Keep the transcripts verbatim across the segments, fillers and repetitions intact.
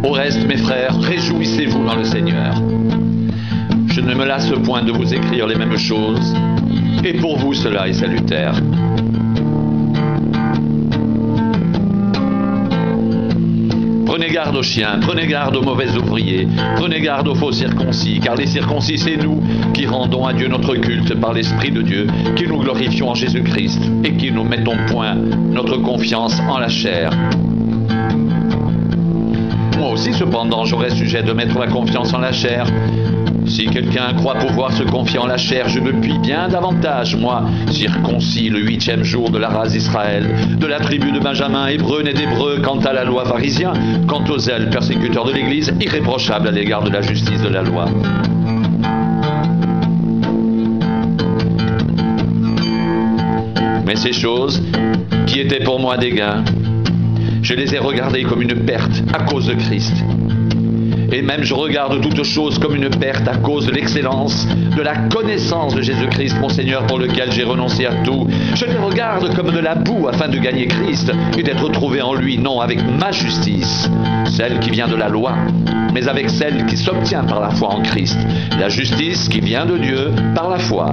Au reste, mes frères, réjouissez-vous dans le Seigneur. Je ne me lasse point de vous écrire les mêmes choses, et pour vous cela est salutaire. Prenez garde aux chiens, prenez garde aux mauvais ouvriers, prenez garde aux faux circoncis, car les circoncis, c'est nous qui rendons à Dieu notre culte par l'Esprit de Dieu, qui nous glorifions en Jésus-Christ et qui nous mettons point notre confiance en la chair. Moi aussi, cependant, j'aurais sujet de mettre ma confiance en la chair. Si quelqu'un croit pouvoir se confier en la chair, je me puis bien davantage, moi, circoncis le huitième jour de la race d'Israël, de la tribu de Benjamin, hébreu né d'hébreu, quant à la loi pharisien, quant aux zèles persécuteurs de l'Église, irréprochable à l'égard de la justice de la loi. Mais ces choses, qui étaient pour moi des gains, je les ai regardées comme une perte à cause de Christ. Et même je regarde toutes choses comme une perte à cause de l'excellence, de la connaissance de Jésus-Christ, mon Seigneur, pour lequel j'ai renoncé à tout. Je les regarde comme de la boue afin de gagner Christ et d'être trouvé en lui, non avec ma justice, celle qui vient de la loi, mais avec celle qui s'obtient par la foi en Christ, la justice qui vient de Dieu par la foi.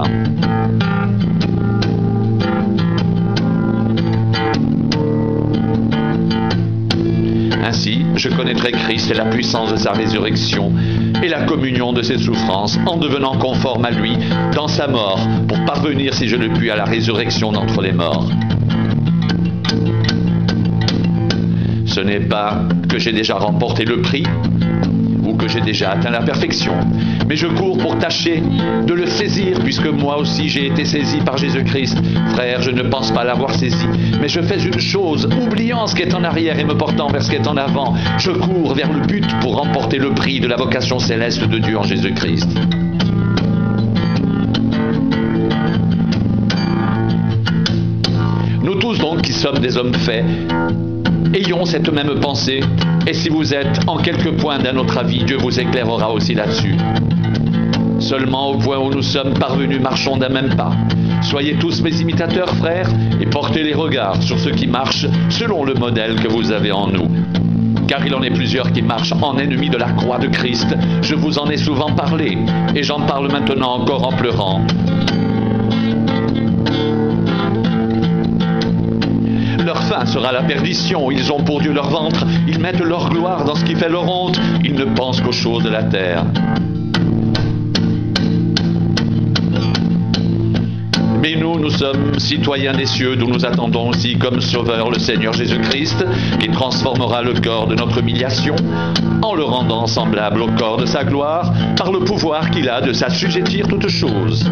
Ainsi, je connaîtrai Christ et la puissance de sa résurrection et la communion de ses souffrances en devenant conforme à lui dans sa mort pour parvenir, si je le puis, à la résurrection d'entre les morts. Ce n'est pas que j'ai déjà remporté le prix ou que j'ai déjà atteint la perfection, mais je cours pour tâcher de le saisir, puisque moi aussi j'ai été saisi par Jésus-Christ. Frère, je ne pense pas l'avoir saisi, mais je fais une chose, oubliant ce qui est en arrière et me portant vers ce qui est en avant. Je cours vers le but pour remporter le prix de la vocation céleste de Dieu en Jésus-Christ. Nous tous donc qui sommes des hommes faits, ayons cette même pensée, et si vous êtes en quelque point d'un autre avis, Dieu vous éclairera aussi là-dessus. Seulement au point où nous sommes parvenus, marchons d'un même pas. Soyez tous mes imitateurs, frères, et portez les regards sur ceux qui marchent selon le modèle que vous avez en nous. Car il en est plusieurs qui marchent en ennemis de la croix de Christ. Je vous en ai souvent parlé, et j'en parle maintenant encore en pleurant. Leur fin sera la perdition, ils ont pour Dieu leur ventre, ils mettent leur gloire dans ce qui fait leur honte, ils ne pensent qu'aux choses de la terre. Mais nous, nous sommes citoyens des cieux, d'où nous attendons aussi comme sauveur le Seigneur Jésus-Christ, qui transformera le corps de notre humiliation en le rendant semblable au corps de sa gloire, par le pouvoir qu'il a de s'assujettir toutes choses.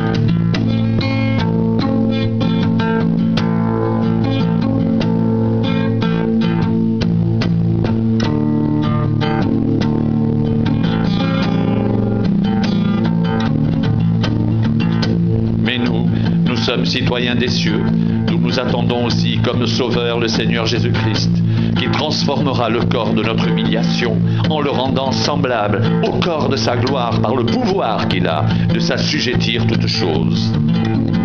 Nous sommes citoyens des cieux, d'où nous attendons aussi comme sauveur le Seigneur Jésus-Christ, qui transformera le corps de notre humiliation en le rendant semblable au corps de sa gloire par le pouvoir qu'il a de s'assujettir toutes choses.